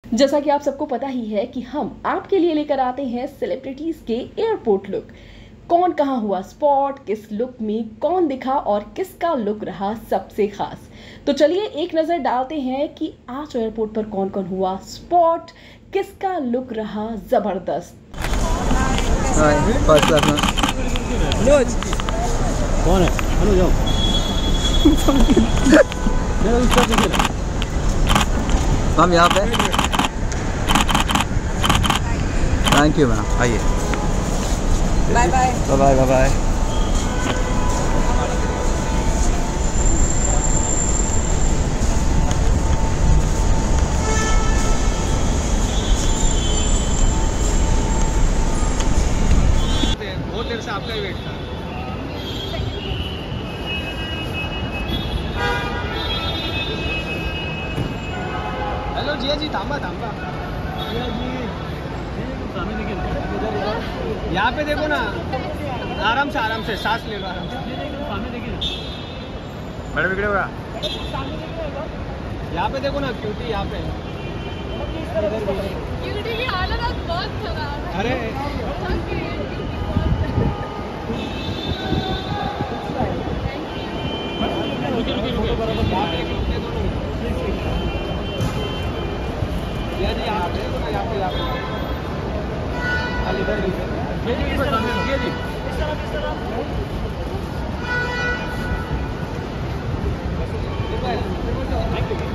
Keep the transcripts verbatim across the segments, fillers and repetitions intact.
जैसा कि आप सबको पता ही है कि हम आपके लिए लेकर आते हैं सेलिब्रिटीज के एयरपोर्ट लुक। कौन कहाँ हुआ स्पॉट, किस लुक में कौन दिखा और किसका लुक रहा सबसे खास। तो चलिए एक नजर डालते हैं कि आज एयरपोर्ट पर कौन कौन हुआ स्पॉट, किसका लुक रहा जबरदस्त। कौन है? हेलो जाओ। हम यहाँ पे। थैंक यू मैम, आइए। Bye bye bye bye bye bye. बहुत देर से आपका ही वेट था। हेलो जिया जी, थांबा थांबा। जिया जी सामने देखिए, यहाँ पे देखो ना, आराम से आराम से सांस ले लो, आराम से सामने देखिए। मैडम इकडे बघा, यहाँ पे देखो ना क्यूटी, यहाँ पे क्यूटी की हालत आज बहुत खराब है। अरे रुकिए रुकिए रुकिए, यहाँ पे एक रुकने दो ना। जिया जी यहाँ पे देखो ना, यहाँ पे यहाँ पे इधर जी जी इस तरफ जी जी इस तरफ इस तरफ thank you.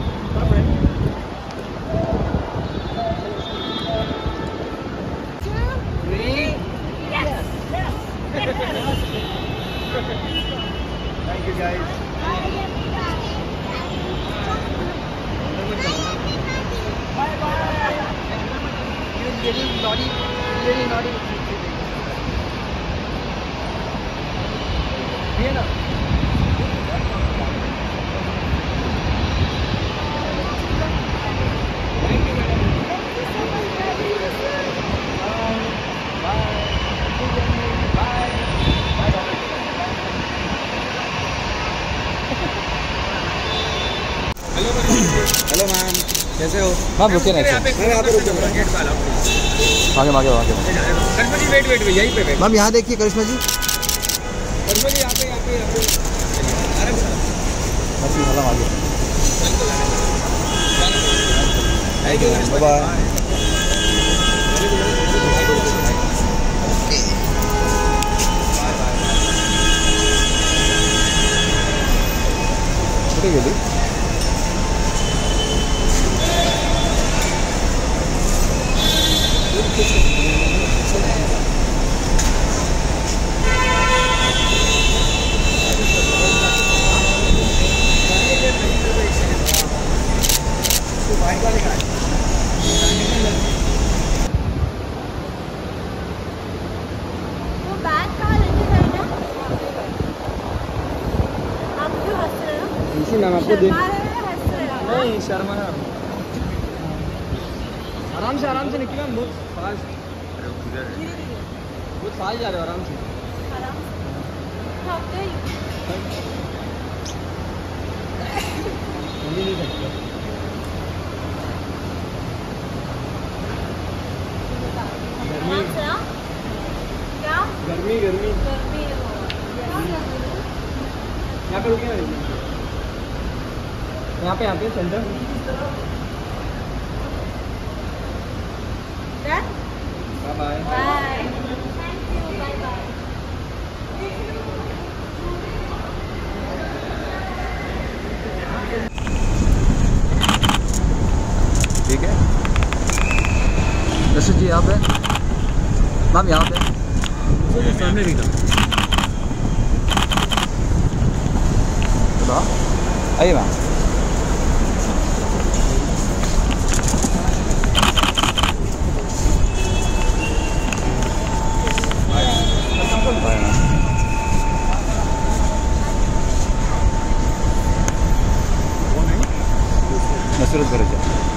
Thank you guys. Bye bye. You're getting naughty, really naughty. ये ना। Thank you madam. Hello ma'am, कैसे हो? मैम रुके ना, यहाँ पे रुके, गेट पे अलाउ आगे आगे आगे। करिश्मा जी वेट वेट यहीं पे वेट। मैम यहाँ देखिए करिश्मा जी। करिश्मा जी यहाँ पे यहाँ पे यहाँ पे आराम से आगे। Thank you, bye bye. गेली मैम आपको देख नहीं शर्मा है। आराम से आराम से निकले, हम बहुत फास्ट बहुत फास्ट जा रहे हो, आराम से नहीं सकते। गर्मी गर्मी गर्मी यहाँ पे रुके ना, यहाँ पे यहाँ पे सेंटर। Bye bye bye. ठीक है रशीद जी यहाँ पे। मैम यहाँ पे सामने दिखा। चलो आइए मैम। नसरत करायच्या